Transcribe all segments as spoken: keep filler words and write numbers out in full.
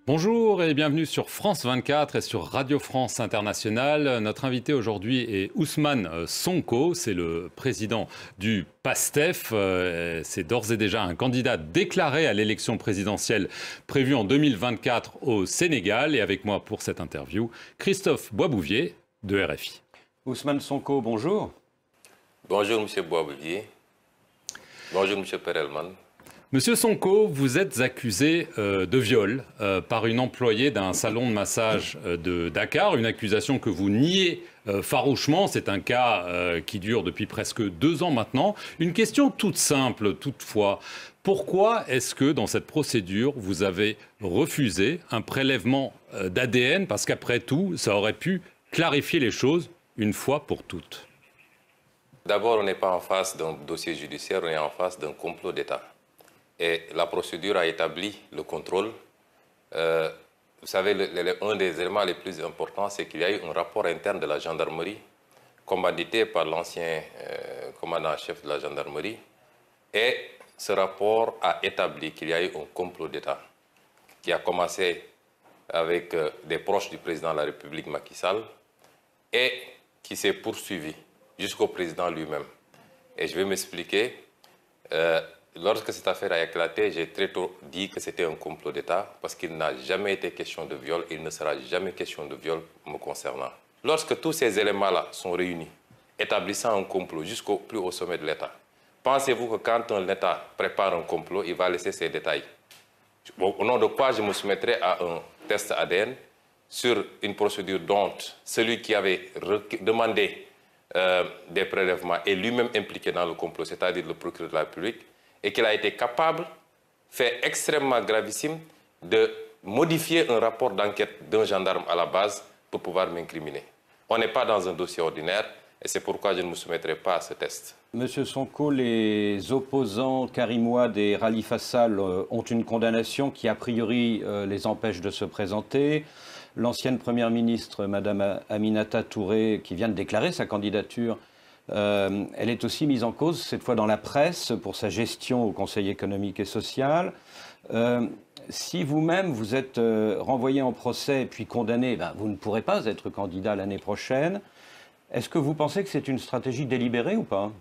Bonjour et bienvenue sur France vingt-quatre et sur Radio France Internationale. Notre invité aujourd'hui est Ousmane Sonko, c'est le président du PASTEF. C'est d'ores et déjà un candidat déclaré à l'élection présidentielle prévue en deux mille vingt-quatre au Sénégal. Et avec moi pour cette interview, Christophe Boisbouvier de R F I. Ousmane Sonko, bonjour. Bonjour M. Boisbouvier. Bonjour M. Perelman. Monsieur Sonko, vous êtes accusé euh, de viol euh, par une employée d'un salon de massage euh, de Dakar, une accusation que vous niez euh, farouchement. C'est un cas euh, qui dure depuis presque deux ans maintenant. Une question toute simple, toutefois. Pourquoi est-ce que dans cette procédure, vous avez refusé un prélèvement euh, d'A D N? Parce qu'après tout, ça aurait pu clarifier les choses une fois pour toutes. D'abord, on n'est pas en face d'un dossier judiciaire, on est en face d'un complot d'État. Et la procédure a établi le contrôle. Euh, vous savez, le, le, un des éléments les plus importants, c'est qu'il y a eu un rapport interne de la gendarmerie, commandité par l'ancien euh, commandant-chef de la gendarmerie. Et ce rapport a établi qu'il y a eu un complot d'État qui a commencé avec euh, des proches du président de la République, Macky Sall, et qui s'est poursuivi jusqu'au président lui-même. Et je vais m'expliquer. Euh, Lorsque cette affaire a éclaté, j'ai très tôt dit que c'était un complot d'État parce qu'il n'a jamais été question de viol et il ne sera jamais question de viol me concernant. Lorsque tous ces éléments-là sont réunis, établissant un complot jusqu'au plus haut sommet de l'État, pensez-vous que quand un État prépare un complot, il va laisser ces détails? Au nom de quoi je me soumettrai à un test A D N sur une procédure dont celui qui avait demandé euh, des prélèvements est lui-même impliqué dans le complot, c'est-à-dire le procureur de la République, et qu'il a été capable, fait extrêmement gravissime, de modifier un rapport d'enquête d'un gendarme à la base pour pouvoir m'incriminer. On n'est pas dans un dossier ordinaire et c'est pourquoi je ne me soumettrai pas à ce test. Monsieur Sonko, les opposants Karim Ouad et Khalifa Sall ont une condamnation qui a priori les empêche de se présenter. L'ancienne première ministre, Madame Aminata Touré, qui vient de déclarer sa candidature, Euh, elle est aussi mise en cause, cette fois dans la presse, pour sa gestion au Conseil économique et social. Euh, si vous-même, vous êtes euh, renvoyé en procès puis condamné, ben, vous ne pourrez pas être candidat l'année prochaine. Est-ce que vous pensez que c'est une stratégie délibérée ou pas?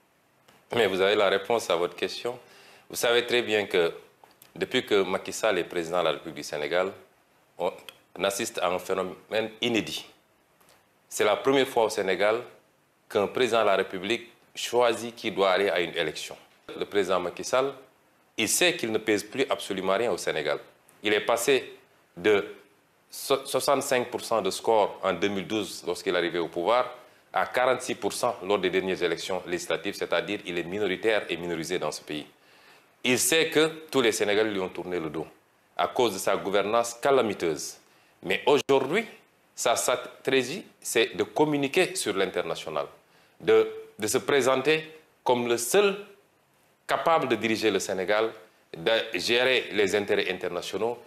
Mais vous avez la réponse à votre question. Vous savez très bien que depuis que Macky Sall est président de la République du Sénégal, on assiste à un phénomène inédit. C'est la première fois au Sénégal qu'un président de la République choisit qui doit aller à une élection. Le président Macky Sall, il sait qu'il ne pèse plus absolument rien au Sénégal. Il est passé de soixante-cinq pour cent de score en deux mille douze lorsqu'il est arrivé au pouvoir à quarante-six pour cent lors des dernières élections législatives, c'est-à-dire qu'il est minoritaire et minorisé dans ce pays. Il sait que tous les Sénégalais lui ont tourné le dos à cause de sa gouvernance calamiteuse. Mais aujourd'hui, sa stratégie, c'est de communiquer sur l'international, de, de se présenter comme le seul capable de diriger le Sénégal, de gérer les intérêts internationaux,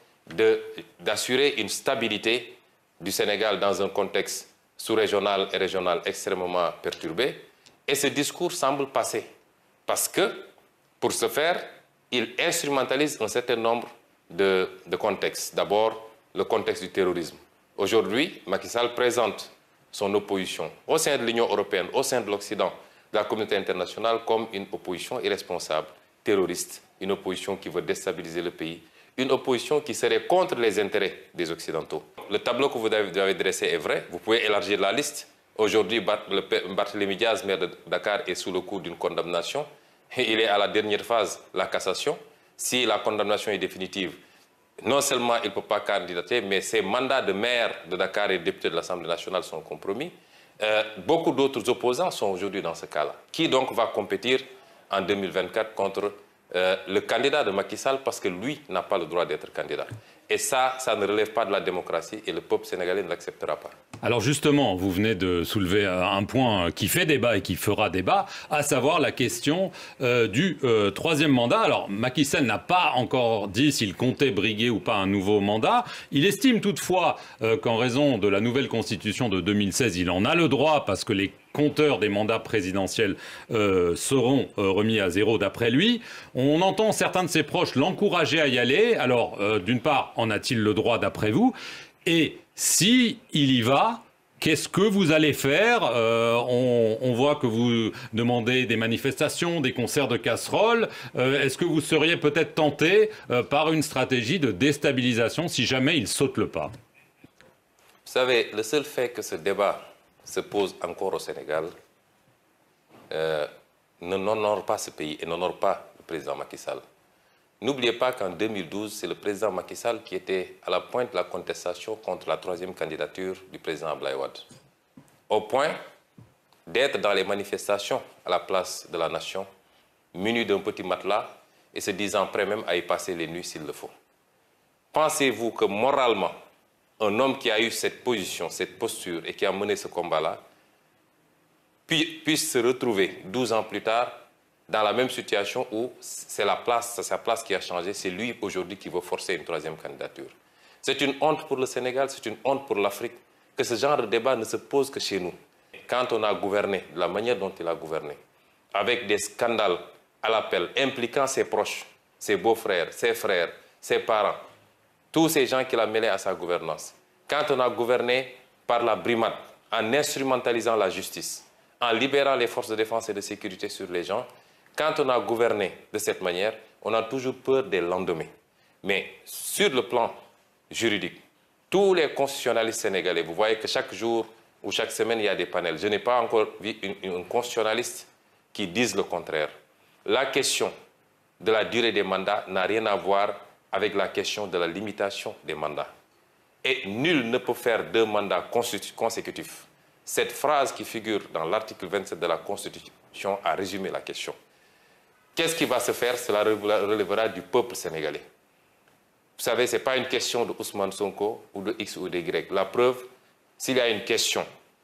d'assurer une stabilité du Sénégal dans un contexte sous-régional et régional extrêmement perturbé. Et ce discours semble passer, parce que, pour ce faire, il instrumentalise un certain nombre de, de contextes. D'abord, le contexte du terrorisme. Aujourd'hui, Macky Sall présente son opposition au sein de l'Union européenne, au sein de l'Occident, de la communauté internationale, comme une opposition irresponsable, terroriste, une opposition qui veut déstabiliser le pays, une opposition qui serait contre les intérêts des Occidentaux. Le tableau que vous avez dressé est vrai, vous pouvez élargir la liste. Aujourd'hui, Barthélémy Diaz, maire de Dakar, est sous le coup d'une condamnation. Il est à la dernière phase, la cassation. Si la condamnation est définitive, non seulement il ne peut pas candidater, mais ses mandats de maire de Dakar et de député de l'Assemblée nationale sont compromis. Euh, beaucoup d'autres opposants sont aujourd'hui dans ce cas-là. Qui donc va compétir en deux mille vingt-quatre contre euh, le candidat de Macky Sall parce que lui n'a pas le droit d'être candidat? Et ça, ça ne relève pas de la démocratie et le peuple sénégalais ne l'acceptera pas. Alors justement, vous venez de soulever un point qui fait débat et qui fera débat, à savoir la question euh, du euh, troisième mandat. Alors Macky Sall n'a pas encore dit s'il comptait briguer ou pas un nouveau mandat. Il estime toutefois euh, qu'en raison de la nouvelle constitution de deux mille seize, il en a le droit parce que les compteurs des mandats présidentiels euh, seront euh, remis à zéro d'après lui. On entend certains de ses proches l'encourager à y aller. Alors, euh, d'une part, en a-t-il le droit d'après vous? Et si il y va, qu'est-ce que vous allez faire? euh, on, on voit que vous demandez des manifestations, des concerts de casseroles. Euh, Est-ce que vous seriez peut-être tenté euh, par une stratégie de déstabilisation si jamais il saute le pas? Vous savez, le seul fait que ce débat se pose encore au Sénégal euh, n'honore pas ce pays et n'honore pas le président Macky Sall. N'oubliez pas qu'en deux mille douze, c'est le président Macky Sall qui était à la pointe de la contestation contre la troisième candidature du président Abdoulaye Wade. Au point d'être dans les manifestations à la place de la nation, muni d'un petit matelas et se disant prêt même à y passer les nuits s'il le faut. Pensez-vous que moralement, un homme qui a eu cette position, cette posture et qui a mené ce combat-là, puisse se retrouver douze ans plus tard dans la même situation où c'est la place, c'est sa place qui a changé, c'est lui aujourd'hui qui veut forcer une troisième candidature. C'est une honte pour le Sénégal, c'est une honte pour l'Afrique que ce genre de débat ne se pose que chez nous. Quand on a gouverné de la manière dont il a gouverné, avec des scandales à l'appel impliquant ses proches, ses beaux-frères, ses frères, ses parents, tous ces gens qu'il a mêlés à sa gouvernance. Quand on a gouverné par la brimade, en instrumentalisant la justice, en libérant les forces de défense et de sécurité sur les gens, quand on a gouverné de cette manière, on a toujours peur des lendemains. Mais sur le plan juridique, tous les constitutionnalistes sénégalais, vous voyez que chaque jour ou chaque semaine, il y a des panels. Je n'ai pas encore vu un constitutionnaliste qui dise le contraire. La question de la durée des mandats n'a rien à voir avec la question de la limitation des mandats. Et nul ne peut faire deux mandats consécutifs. Cette phrase qui figure dans l'article vingt-sept de la Constitution a résumé la question. Qu'est-ce qui va se faire? Cela relèvera du peuple sénégalais. Vous savez, ce n'est pas une question de Ousmane Sonko ou de X ou de Y. La preuve, s'il y a une question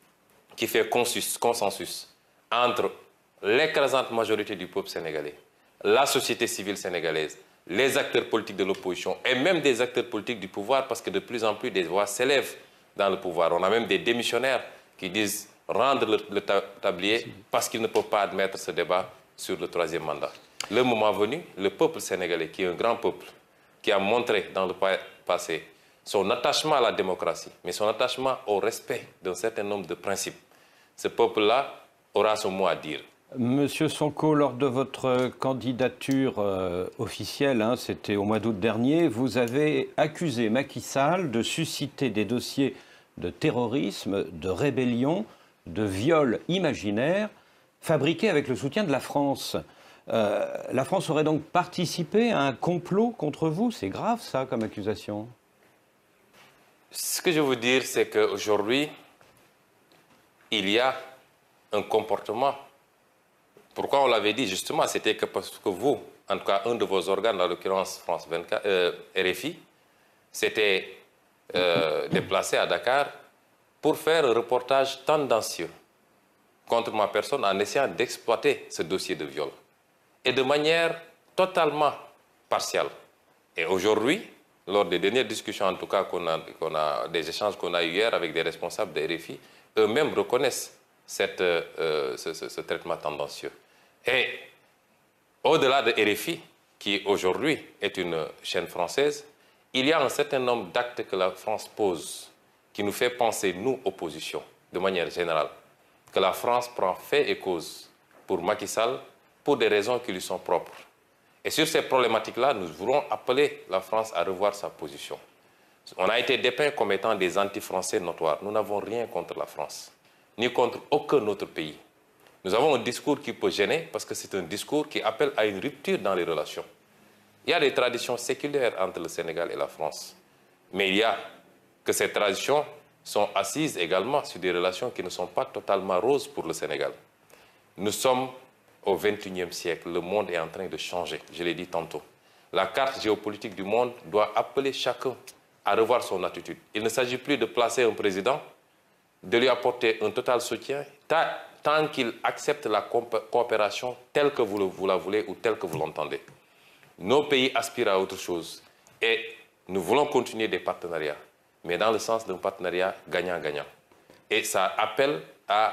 qui fait consensus entre l'écrasante majorité du peuple sénégalais, la société civile sénégalaise, les acteurs politiques de l'opposition et même des acteurs politiques du pouvoir, parce que de plus en plus des voix s'élèvent dans le pouvoir. On a même des démissionnaires qui disent rendre le, le tablier parce qu'ils ne peuvent pas admettre ce débat sur le troisième mandat. Le moment venu, le peuple sénégalais, qui est un grand peuple, qui a montré dans le passé son attachement à la démocratie, mais son attachement au respect d'un certain nombre de principes, ce peuple-là aura son mot à dire. Monsieur Sonko, lors de votre candidature euh, officielle, hein, c'était au mois d'août dernier, vous avez accusé Macky Sall de susciter des dossiers de terrorisme, de rébellion, de viol imaginaire, fabriqués avec le soutien de la France. Euh, la France aurait donc participé à un complot contre vous? C'est grave, ça, comme accusation. Ce que je veux dire, c'est qu'aujourd'hui, il y a un comportement. Pourquoi on l'avait dit? Justement, c'était que parce que vous, en tout cas un de vos organes, en l'occurrence France vingt-quatre, euh, R F I, s'était euh, déplacé à Dakar pour faire un reportage tendancieux contre ma personne en essayant d'exploiter ce dossier de viol. Et de manière totalement partielle. Et aujourd'hui, lors des dernières discussions, en tout cas, qu'on a, qu'on a, des échanges qu'on a eu hier avec des responsables de R F I, eux-mêmes reconnaissent cette, euh, ce, ce, ce traitement tendancieux. Et au-delà de R F I, qui aujourd'hui est une chaîne française, il y a un certain nombre d'actes que la France pose qui nous fait penser, nous, opposition, de manière générale, que la France prend fait et cause pour Macky Sall pour des raisons qui lui sont propres. Et sur ces problématiques-là, nous voulons appeler la France à revoir sa position. On a été dépeint comme étant des anti-français notoires. Nous n'avons rien contre la France, ni contre aucun autre pays. Nous avons un discours qui peut gêner parce que c'est un discours qui appelle à une rupture dans les relations. Il y a des traditions séculaires entre le Sénégal et la France. Mais il y a que ces traditions sont assises également sur des relations qui ne sont pas totalement roses pour le Sénégal. Nous sommes au vingt et unième siècle. Le monde est en train de changer, je l'ai dit tantôt. La carte géopolitique du monde doit appeler chacun à revoir son attitude. Il ne s'agit plus de placer un président, de lui apporter un total soutien, tant qu'il accepte la coopération telle que vous, le, vous la voulez ou telle que vous l'entendez. Nos pays aspirent à autre chose et nous voulons continuer des partenariats, mais dans le sens d'un partenariat gagnant-gagnant. Et ça appelle à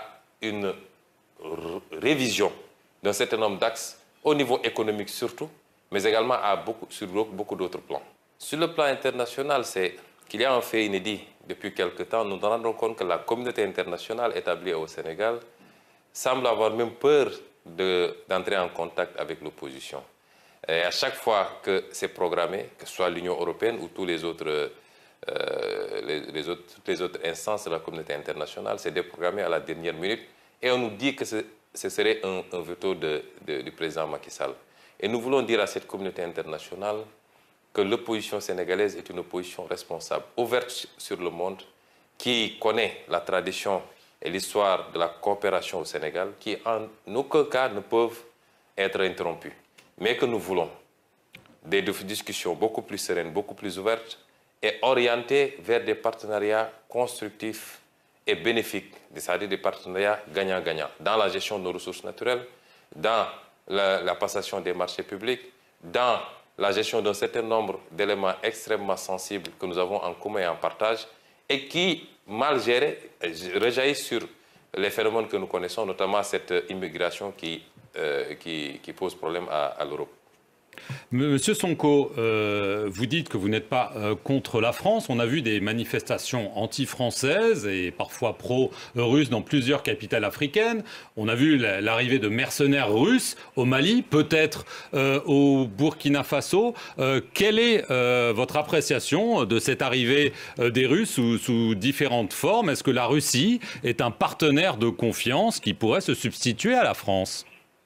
une révision d'un certain nombre d'axes, au niveau économique surtout, mais également à beaucoup, sur beaucoup d'autres plans. Sur le plan international, c'est qu'il y a un fait inédit. Depuis quelque temps, nous nous rendons compte que la communauté internationale établie au Sénégal semble avoir même peur d'entrer en contact avec l'opposition. Et à chaque fois que c'est programmé, que ce soit l'Union européenne ou tous les autres, euh, les, les autres, toutes les autres instances de la communauté internationale, c'est déprogrammé à la dernière minute et on nous dit que ce, ce serait un, un veto de, de, du président Macky Sall. Et nous voulons dire à cette communauté internationale que l'opposition sénégalaise est une opposition responsable, ouverte sur le monde, qui connaît la tradition et l'histoire de la coopération au Sénégal, qui en aucun cas ne peuvent être interrompues. Mais que nous voulons des discussions beaucoup plus sereines, beaucoup plus ouvertes et orientées vers des partenariats constructifs et bénéfiques, c'est-à-dire des partenariats gagnant-gagnant, dans la gestion de nos ressources naturelles, dans la, la passation des marchés publics, dans la gestion d'un certain nombre d'éléments extrêmement sensibles que nous avons en commun et en partage et qui, mal gérés, rejaillissent sur les phénomènes que nous connaissons, notamment cette immigration qui, euh, qui, qui pose problème à, à l'Europe. Monsieur Sonko, euh, vous dites que vous n'êtes pas euh, contre la France. On a vu des manifestations anti-françaises et parfois pro-russes dans plusieurs capitales africaines. On a vu l'arrivée de mercenaires russes au Mali, peut-être euh, au Burkina Faso. Euh, quelle est euh, votre appréciation de cette arrivée euh, des Russes sous, sous différentes formes? Est-ce que la Russie est un partenaire de confiance qui pourrait se substituer à la France?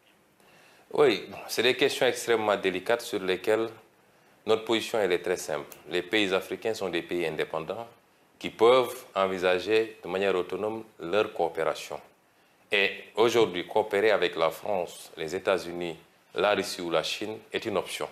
Oui, c'est des questions extrêmement délicates sur lesquelles notre position elle est très simple. Les pays africains sont des pays indépendants qui peuvent envisager de manière autonome leur coopération. Et aujourd'hui, coopérer avec la France, les États-Unis, la Russie ou la Chine est une option.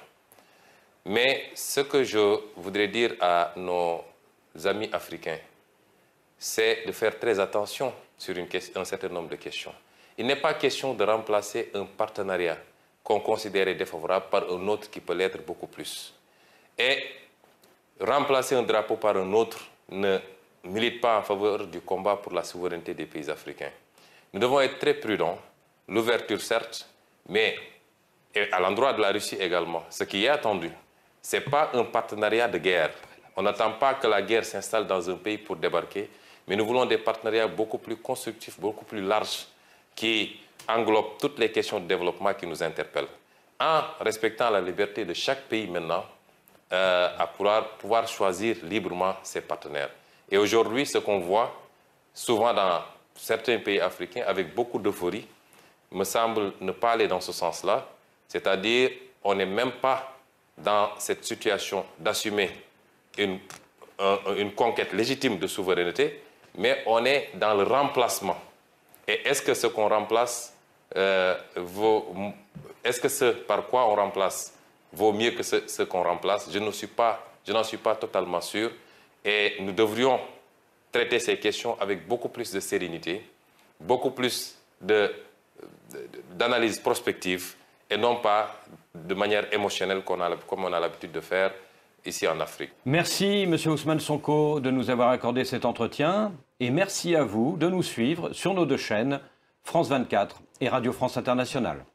Mais ce que je voudrais dire à nos amis africains, c'est de faire très attention sur une question, un certain nombre de questions. Il n'est pas question de remplacer un partenariat qu'on considérait défavorable par un autre qui peut l'être beaucoup plus. Et remplacer un drapeau par un autre ne milite pas en faveur du combat pour la souveraineté des pays africains. Nous devons être très prudents, l'ouverture certes, mais et à l'endroit de la Russie également. Ce qui est attendu, ce n'est pas un partenariat de guerre. On n'attend pas que la guerre s'installe dans un pays pour débarquer, mais nous voulons des partenariats beaucoup plus constructifs, beaucoup plus larges, qui englobe toutes les questions de développement qui nous interpellent, en respectant la liberté de chaque pays maintenant euh, à pouvoir, pouvoir choisir librement ses partenaires. Et aujourd'hui, ce qu'on voit souvent dans certains pays africains avec beaucoup d'euphorie, me semble ne pas aller dans ce sens-là, c'est-à-dire on n'est même pas dans cette situation d'assumer une, un, une conquête légitime de souveraineté, mais on est dans le remplacement. Et est-ce que ce qu'on remplace, euh, vaut, est-ce que ce par quoi on remplace vaut mieux que ce, ce qu'on remplace? Je ne suis pas, je n'en suis pas totalement sûr. Et nous devrions traiter ces questions avec beaucoup plus de sérénité, beaucoup plus de, d'analyse prospective et non pas de manière émotionnelle qu'on a, comme on a l'habitude de faire ici en Afrique. Merci, Monsieur Ousmane Sonko, de nous avoir accordé cet entretien. Et merci à vous de nous suivre sur nos deux chaînes, France vingt-quatre et Radio France Internationale.